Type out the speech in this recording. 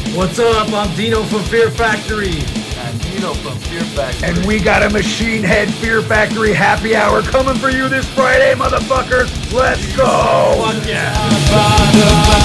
What's up? I'm Dino from Fear Factory. And Dino from Fear Factory. And we got a Machine Head Fear Factory happy hour coming for you this Friday, motherfuckers. Let's go. Fuck yeah.